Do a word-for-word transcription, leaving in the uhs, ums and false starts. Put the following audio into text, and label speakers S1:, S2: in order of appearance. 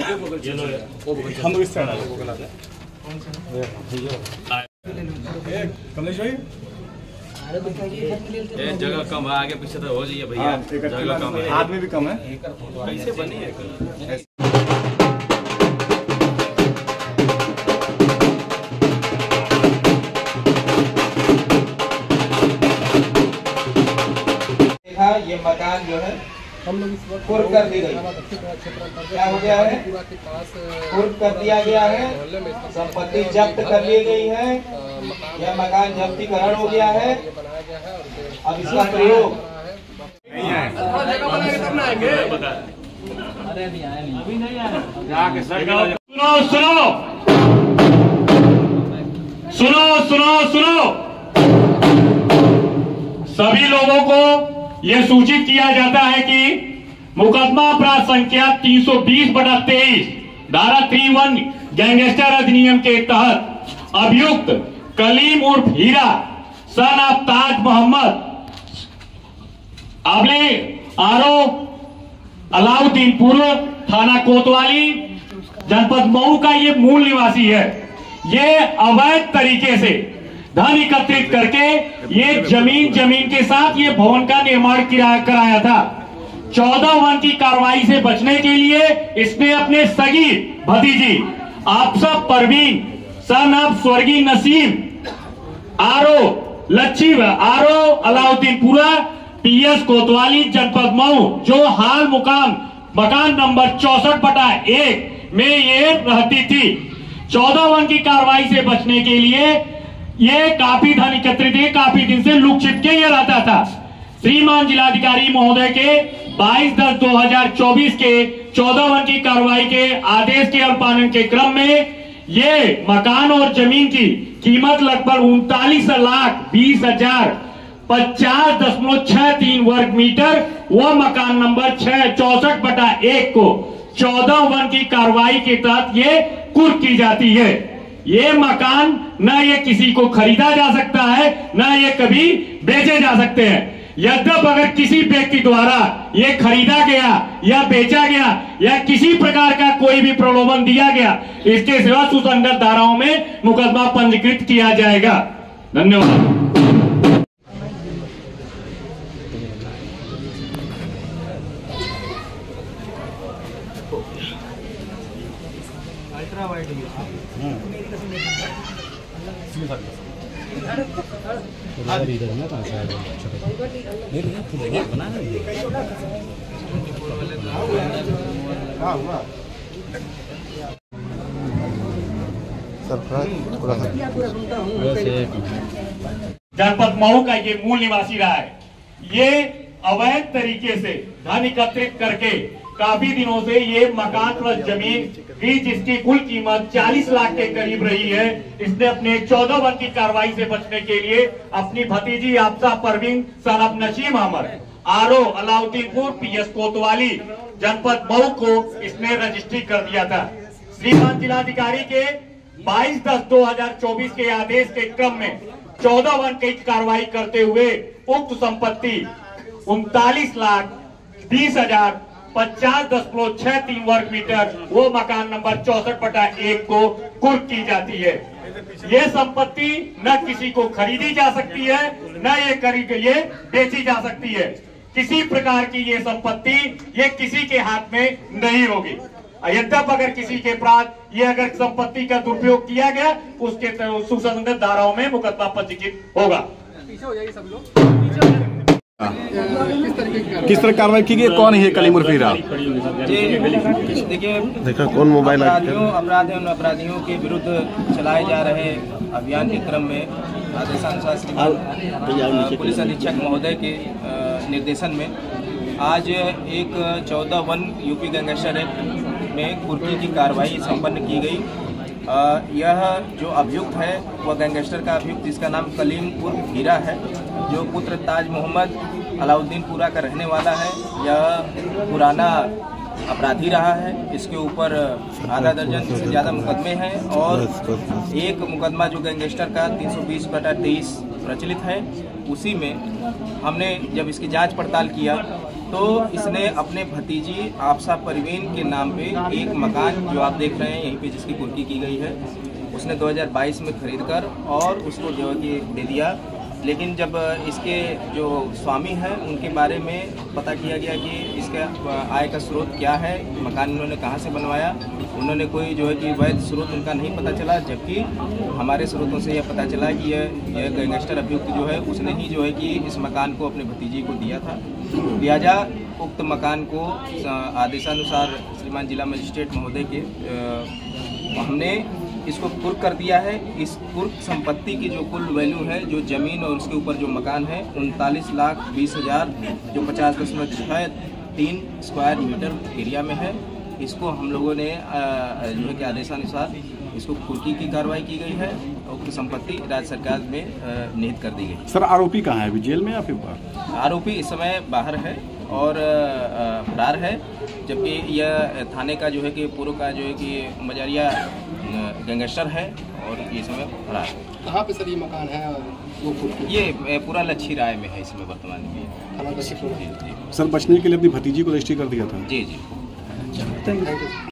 S1: हम इस साइड कमलेश भाई
S2: जगह कम है, आगे पीछे तो हो जाइए भैया। जगह कम है,
S1: आदमी भी कम है।
S2: कैसे बनी है?
S3: ये मकान जो है हम लोग इस वक्त पूर्व कर दी गई, क्या हो गया है, पूर्व कर दिया गया है, संपत्ति जब्त कर ली गई है, यह मकान जब्तीकरण हो गया है। अब इसका प्रयोग
S4: सुनो सुनो सुनो सुनो सुनो सभी लोगों को यह सूचित किया जाता है कि मुकदमा अपराध संख्या तीन सौ बीस बटा तेईस धारा तीन वन गैंगस्टर अधिनियम के तहत अभियुक्त कलीम उर्फ हीरा सन ऑफ ताज मोहम्मद आबले आरो अलाउद्दीन पूर्व थाना कोतवाली जनपद मऊ का ये मूल निवासी है। ये अवैध तरीके से धन एकत्रित करके ये जमीन जमीन के साथ ये भवन का निर्माण कराया था। चौदह वन की कार्रवाई से बचने के लिए इसने अपने सगी भतीजी आपसा परवीन सन ऑफ स्वर्गीय नसीम आरो लच्छी आरो अलाउद्दीनपुरा पीएस कोतवाली जनपद मऊ, जो हाल मुकाम मकान नंबर चौसठ बटा एक में ये रहती थी, चौदह वन की कार्रवाई से बचने के लिए ये काफी धन एकत्रित है, काफी दिन से लुक छिपके ये रहता था। श्रीमान जिलाधिकारी महोदय के बाईस दस दो हजार चौबीस के चौदह वन की कार्रवाई के आदेश के अनुपालन के क्रम में ये मकान और जमीन की कीमत लगभग उनतालीस लाख बीस हजार पचास दशमलव छह तीन वर्ग मीटर वह मकान नंबर छह चौसठ बटा एक को चौदह वन की कार्रवाई के तहत ये कुर्क की जाती है। ये मकान न ये किसी को खरीदा जा सकता है, न ये कभी बेचे जा सकते हैं। यद्यप अगर किसी व्यक्ति द्वारा ये खरीदा गया या बेचा गया या किसी प्रकार का कोई भी प्रलोभन दिया गया, इसके सिवा सुसंगत धाराओं में मुकदमा पंजीकृत किया जाएगा। धन्यवाद। जनपद मऊ का ये मूल निवासी रहा है। ये अवैध तरीके से धन एकत्रित करके काफी दिनों से ये मकान प्लस जमीन की जिसकी कुल कीमत चालीस लाख के करीब रही है, इसने अपने चौदह वन की कार्रवाई से बचने के लिए अपनी भतीजी आपसा परवीन सन ऑफ नसीम अहमद आरो अलाउद्दीनपुर पीएस कोतवाली जनपद मऊ को इसने रजिस्ट्री कर दिया था। श्रीमान जिलाधिकारी के बाईस दस दो हजार चौबीस के आदेश के क्रम में चौदह वन की कार्रवाई करते हुए उक्त संपत्ति उनतालीस लाख बीस हजार पचास दशमलव छह तीन वर्ग मीटर वो मकान नंबर चौसठ बटा एक को कुर्क की जाती है। ये संपत्ति न किसी को खरीदी जा सकती है, न ये खरीद ये बेची जा सकती है। किसी प्रकार की ये संपत्ति ये किसी के हाथ में नहीं होगी। यद्यप अगर किसी के अपराध ये अगर संपत्ति का दुरुपयोग किया गया उसके सुसंगत धाराओं में मुकदमा पंजीकृत होगा।
S1: पीछे हो जाइए सब लोग। किस तरह कार्रवाई की गई? कौन है कलीम उर्फ हीरा?
S3: देखिए,
S1: देखा कौन मोबाइल
S3: अपराधियों अपराधियों अपराधियों के विरुद्ध चलाए जा रहे अभियान के क्रम में आदेशानुसार श्रीमान पुलिस अधीक्षक महोदय के निर्देशन में आज एक चौदह वन यूपी गैंगस्टर एक्ट में कुर्की की कार्रवाई संपन्न की गई। यह जो अभियुक्त है वह गैंगस्टर का अभियुक्त जिसका नाम कलीम उर्फ हीरा है, जो पुत्र ताज मोहम्मद अलाउद्दीनपुरा का रहने वाला है। यह पुराना अपराधी रहा है, इसके ऊपर आधा दर्जन से ज़्यादा मुकदमे हैं और एक मुकदमा जो गैंगस्टर का तीन सौ बीस बटा तेईस प्रचलित है, उसी में हमने जब इसकी जांच पड़ताल किया तो इसने अपने भतीजी आपसा परवीन के नाम पे एक मकान जो आप देख रहे हैं यहीं पे जिसकी कुर्की की गई है, उसने दो हज़ार बाईस में खरीद कर और उसको जो है कि दे दिया। लेकिन जब इसके जो स्वामी हैं उनके बारे में पता किया गया कि इसका आय का स्रोत क्या है, मकान उन्होंने कहाँ से बनवाया, उन्होंने कोई जो है कि वैध स्रोत उनका नहीं पता चला, जबकि हमारे स्रोतों से यह पता चला कि यह यह गैंगस्टर अभियुक्त जो है उसने ही जो है कि इस मकान को अपने भतीजे को दिया था। लिहाजा उक्त मकान को आदेशानुसार श्रीमान जिला मजिस्ट्रेट महोदय के हमने इसको कुर्क कर दिया है। इस कुर्क संपत्ति की जो कुल वैल्यू है, जो ज़मीन और उसके ऊपर जो मकान है, उनतालीस लाख बीस हज़ार जो पचास दशमलव छः तीन स्क्वायर मीटर एरिया में है। इसको हम लोगों ने जो है कि आदेशानुसार इसको कुर्की की कार्रवाई की गई है और उसकी संपत्ति राज्य सरकार में निहित कर दी गई।
S1: सर आरोपी कहाँ है, अभी जेल में या फिर बाहर?
S3: आरोपी इस समय बाहर है और फरार है, जबकि यह थाने का जो है कि पूर्व का जो है कि मजारिया गैंगस्टर है और ये समय फरार है।
S5: कहाँ पे सर ये मकान है और वो कुर्की?
S3: ये पूरा लच्छी राय में है इसमें वर्तमान में।
S1: सर बचने के लिए अपनी भतीजी को रजिस्ट्री कर दिया था।
S3: जी जी।
S5: Thank you.